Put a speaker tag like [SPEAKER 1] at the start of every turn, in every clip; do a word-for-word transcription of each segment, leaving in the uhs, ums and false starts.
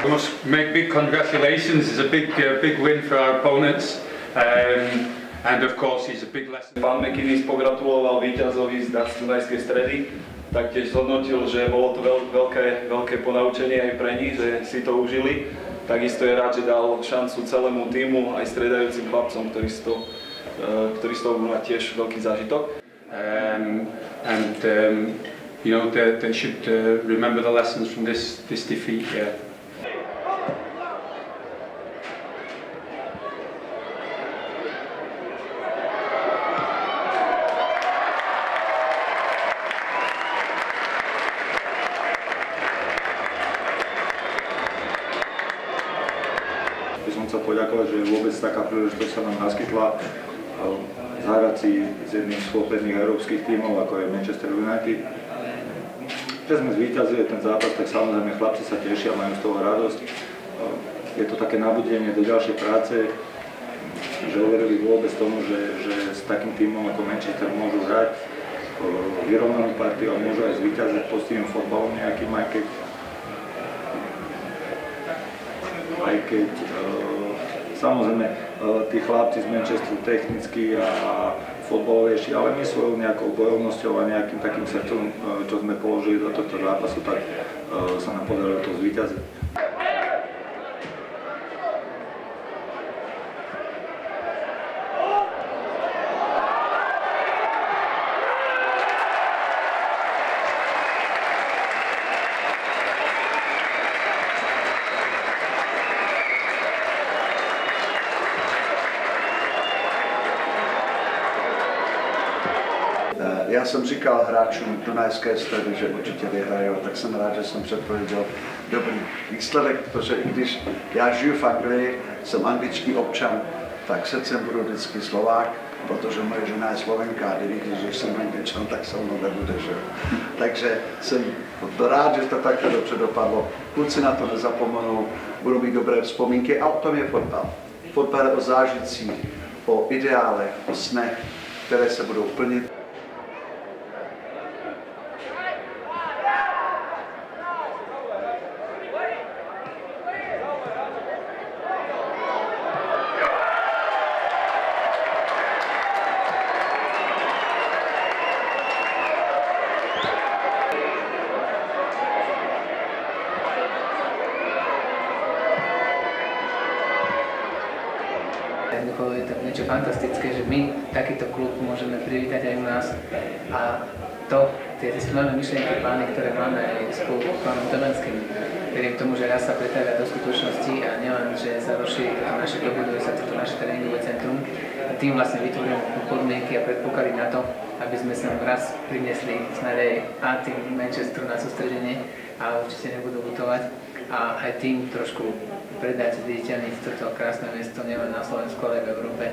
[SPEAKER 1] I must make big congratulations. It's a big, uh, big win for our opponents. Um, and of course he's a big lesson.
[SPEAKER 2] Pán McInnes pogratuloval víťazovi z Dunajskej Stredy. Taktiež zhodnotil, že bolo to veľ, veľké, veľké ponaučenie aj pre nich, že si to užili. Takisto je rád, že dal šancu celému týmu, aj stredajúcim chlapcom, ktorí z toho, uh, ktorí z toho budú mať tiež veľký zážitok.
[SPEAKER 1] Um, and um, you know, they, they should uh, remember the lessons from this, this defeat. Yeah.
[SPEAKER 3] By som chcel poďakovať, že vôbec taká príležitosť sa nám naskytla zahrať si s jedným z popredných európskych tímov, ako je Manchester United. Keď sme zvíťazili ten zápas, tak samozrejme chlapci sa tešia, majú z toho radosť. Je to také nabudenie do ďalšej práce, že uverili vôbec tomu, že, že s takým tímom ako Manchester môžu hrať vyrovnanú partiu a môžu aj zvíťaziť poctivým fotbalom nejakým, aj keď aj keď uh, samozrejme uh, tí chlapci z Manchesteru technicky a fotbalovejší, ale my svojou nejakou bojovnosťou a nejakým takým srdcom, uh, čo sme položili do tohto zápasu, tak uh, sa nám podarilo to zvíťaziť.
[SPEAKER 4] Já jsem říkal hráčům Dunajské Stredy, že určitě vyhrajou, tak jsem rád, že jsem předpověděl dobrý výsledek, protože i když já žiju v Anglii, jsem anglický občan, tak srdcem budu vždycky Slovák, protože moje žena je Slovenka a když když jsem Angličan, tak se mnou nebude, že? Takže jsem rád, že to takhle dobře dopadlo. Kluci na to nezapomenou, budou mít dobré vzpomínky a o tom je fotbal. Fotbal je o zážitcích, o ideálech, o snech, které se budou plnit.
[SPEAKER 5] Jednoducho je to niečo fantastické, že my takýto klub môžeme privítať aj u nás a to, tie skvelé myšlienky, plány, ktoré máme aj spolu s pánom Temenským, verím tomu, že raz sa pretavia do skutočnosti a nielen, že sa rozšíri toto naše, dobuduje sa toto naše tréningové centrum a tým vlastne vytvoríme podmienky a predpoklady na to, aby sme sa raz priniesli snáď aj A tým Manchesteru na sústredenie a určite nebudú lutovať a aj tým trošku predať zviditeľniť toto krásne miesto nielen na Slovensku, ale aj v Európe.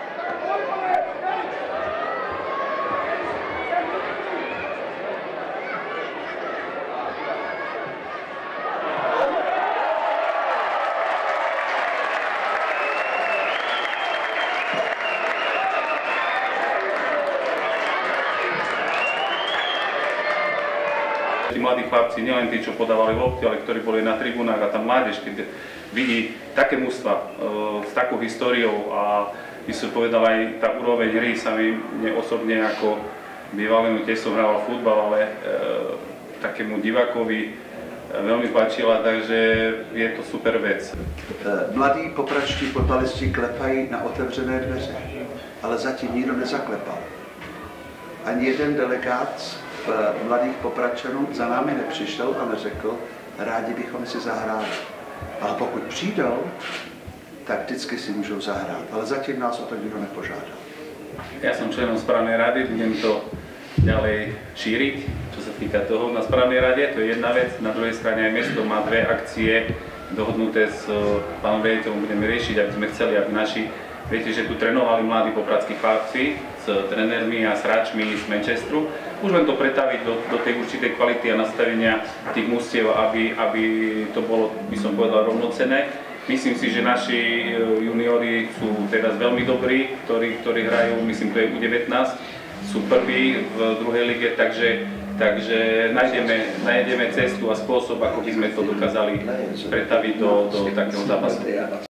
[SPEAKER 2] Tí mladí chlapci, nielen tí, čo podávali lopty, ale ktorí boli na tribúnach a tá mládež, keď vidí také mužstva e, s takou históriou a by som povedal aj tá úroveň hry sa mi mne osobne ako bývalému tiež som hral futbal, ale e, takému divákovi e, veľmi páčila, takže je to super vec.
[SPEAKER 4] Mladí popračtí fotbalisti klepají na otevřené dveře, ale zatím nikdo nezaklepal. Ani jeden delegát v mladých Popračanů za námi nepřišel a neřekl, rádi bychom si zahráli. Ale pokud přijdou, tak vždycky si můžou zahrát, ale zatím nás o to nikdo nepožádal.
[SPEAKER 2] Ja som členom správnej rady, budem to ďalej šíriť, čo sa týka toho na správnej rade, to je jedna vec. Na druhej strane aj mesto má dve akcie dohodnuté s pánom riaditeľom, budeme riešiť, aby sme chceli, aby naši, viete, že tu trénovali mladí popradskí chlapci s trenérmi a s hráčmi z Manchesteru. Môžeme to pretaviť do, do tej určitej kvality a nastavenia tých mužstiev, aby, aby to bolo, by som povedal, rovnocenné. Myslím si, že naši juniori sú teraz veľmi dobrí, ktorí, ktorí hrajú, myslím, to je U devätnásť. sú prví v druhej lige, takže, takže nájdeme, nájdeme cestu a spôsob, ako by sme to dokázali pretaviť do, do takého zápasu.